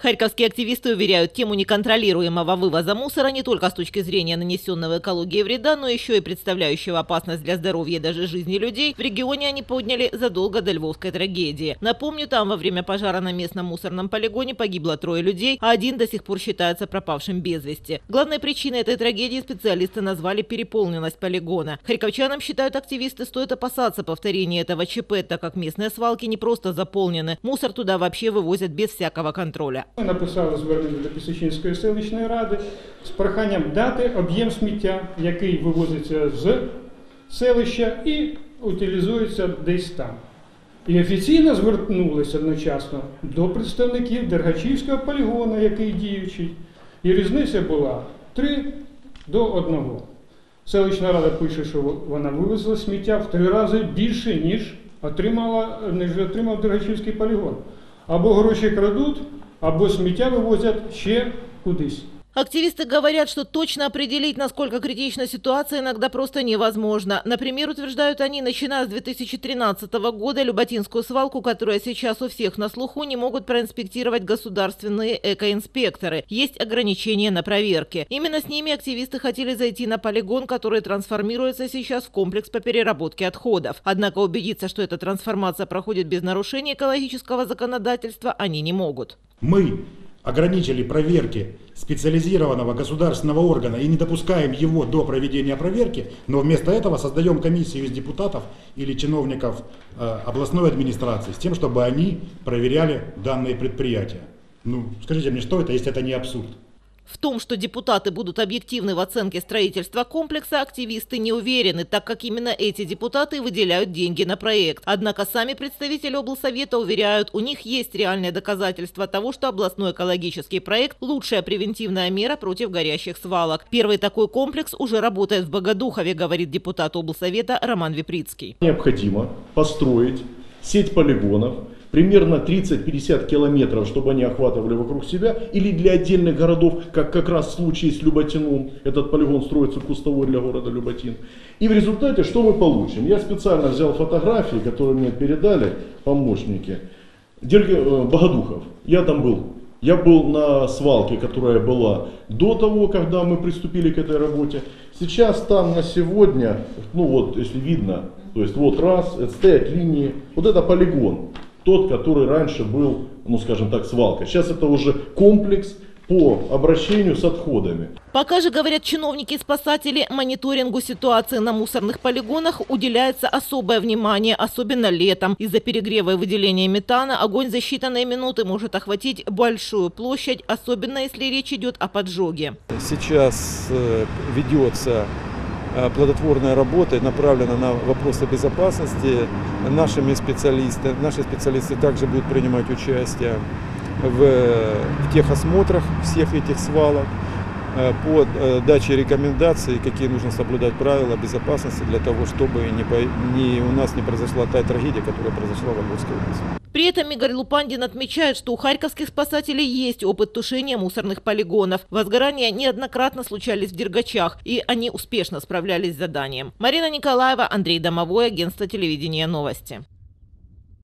Харьковские активисты уверяют, тему неконтролируемого вывоза мусора не только с точки зрения нанесенного экологии вреда, но еще и представляющего опасность для здоровья и даже жизни людей, в регионе они подняли задолго до львовской трагедии. Напомню, там во время пожара на местном мусорном полигоне погибло 3 людей, а 1 до сих пор считается пропавшим без вести. Главной причиной этой трагедии специалисты назвали переполненность полигона. Харьковчанам, считают активисты, стоит опасаться повторения этого ЧП, так как местные свалки не просто заполнены. Мусор туда вообще вывозят без всякого контроля. Ми написали звернення до Пісочинської селищної ради з проханням дати об'єм сміття, який вивозиться з селища і утилізується десь там. І офіційно звернулися одночасно до представників Дергачівського полігону, який діючий. І різниця була 3 до 1. Селищна рада пише, що вона вивезла сміття в 3 рази більше, ніж отримав Дергачівський полігон. Або гроші крадуть, або сміття вивозять ще кудись. Активисты говорят, что точно определить, насколько критична ситуация, иногда просто невозможно. Например, утверждают они, начиная с 2013 года Люботинскую свалку, которая сейчас у всех на слуху, не могут проинспектировать государственные экоинспекторы. Есть ограничения на проверки. Именно с ними активисты хотели зайти на полигон, который трансформируется сейчас в комплекс по переработке отходов. Однако убедиться, что эта трансформация проходит без нарушения экологического законодательства, они не могут. Мы ограничили проверки специализированного государственного органа и не допускаем его до проведения проверки, но вместо этого создаем комиссию из депутатов или чиновников областной администрации с тем, чтобы они проверяли данные предприятия. Ну, скажите мне, что это, если это не абсурд? В том, что депутаты будут объективны в оценке строительства комплекса, активисты не уверены, так как именно эти депутаты выделяют деньги на проект. Однако сами представители облсовета уверяют, у них есть реальные доказательства того, что областной экологический проект – лучшая превентивная мера против горящих свалок. Первый такой комплекс уже работает в Богодухове, говорит депутат облсовета Роман Виприцкий. Необходимо построить сеть полигонов, примерно 30-50 километров, чтобы они охватывали вокруг себя, или для отдельных городов, как раз в случае с Люботином, этот полигон строится кустовой для города Люботин. И в результате что мы получим? Я специально взял фотографии, которые мне передали помощники. Богодухов, я там был. Я был на свалке, которая была до того, когда мы приступили к этой работе. Сейчас там на сегодня, ну вот, если видно, то есть вот раз, стоят линии, вот это полигон. Тот, который раньше был, ну скажем так, свалка. Сейчас это уже комплекс по обращению с отходами. Пока же, говорят чиновники и спасатели, мониторингу ситуации на мусорных полигонах уделяется особое внимание, особенно летом. Из-за перегрева и выделения метана огонь за считанные минуты может охватить большую площадь, особенно если речь идет о поджоге. Сейчас ведется плодотворная работа, направлена на вопросы безопасности. Наши специалисты также будут принимать участие в техосмотрах всех этих свалок по даче рекомендаций, какие нужно соблюдать правила безопасности для того, чтобы у нас не произошла та трагедия, которая произошла в Львовской области. При этом Игорь Лупандин отмечает, что у харьковских спасателей есть опыт тушения мусорных полигонов. Возгорания неоднократно случались в Дергачах, и они успешно справлялись с заданием. Марина Николаева, Андрей Домовой, агентство телевидения «Новости».